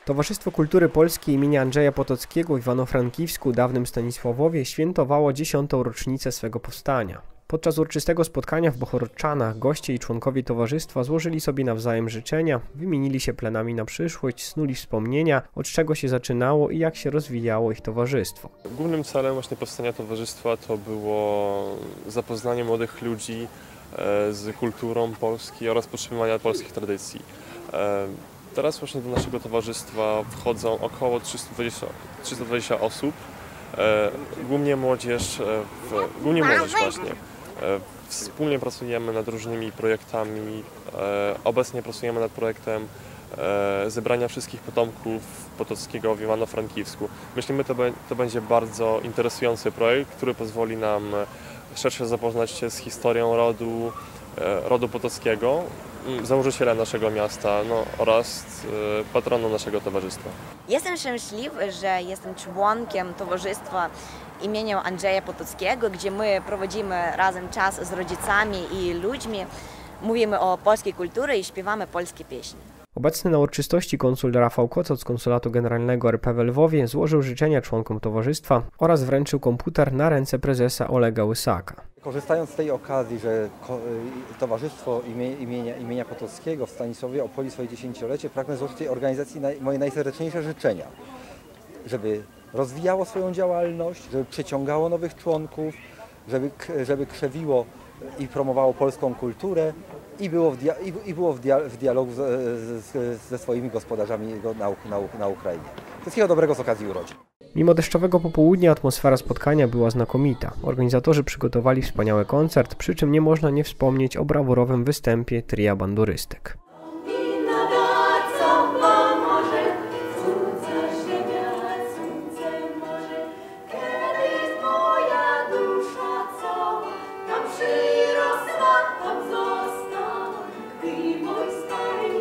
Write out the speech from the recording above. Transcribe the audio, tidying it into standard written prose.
Towarzystwo Kultury Polskiej imienia Andrzeja Potockiego w Iwano-Frankiwsku, dawnym Stanisławowie, świętowało 10. rocznicę swego powstania. Podczas uroczystego spotkania w Bohorodczanach goście i członkowie towarzystwa złożyli sobie nawzajem życzenia, wymienili się planami na przyszłość, snuli wspomnienia, od czego się zaczynało i jak się rozwijało ich towarzystwo. Głównym celem właśnie powstania towarzystwa to było zapoznanie młodych ludzi z kulturą Polski oraz podtrzymywania polskich tradycji. Teraz właśnie do naszego towarzystwa wchodzą około 320 osób, głównie młodzież właśnie. Wspólnie pracujemy nad różnymi projektami. Obecnie pracujemy nad projektem zebrania wszystkich potomków Potockiego w Iwano-Frankiwsku. Myślimy, to będzie bardzo interesujący projekt, który pozwoli nam szerzej zapoznać się z historią rodu Potockiego, założyciela naszego miasta oraz patronu naszego towarzystwa. Jestem szczęśliwy, że jestem członkiem towarzystwa imienia Andrzeja Potockiego, gdzie my prowadzimy razem czas z rodzicami i ludźmi, mówimy o polskiej kulturze i śpiewamy polskie pieśni. Obecny na uroczystości konsul Rafał Kocot z Konsulatu Generalnego RP w Lwowie złożył życzenia członkom towarzystwa oraz wręczył komputer na ręce prezesa Olega Łysaka. Korzystając z tej okazji, że Towarzystwo imienia Potockiego w Stanisławie obchodzi swoje 10-lecie, pragnę złożyć tej organizacji moje najserdeczniejsze życzenia, żeby rozwijało swoją działalność, żeby przyciągało nowych członków, żeby krzewiło i promowało polską kulturę i było w dialogu ze swoimi gospodarzami na Ukrainie. Wszystkiego dobrego z okazji urodzin. Mimo deszczowego popołudnia atmosfera spotkania była znakomita. Organizatorzy przygotowali wspaniały koncert, przy czym nie można nie wspomnieć o brawurowym występie tria bandurystek. Stary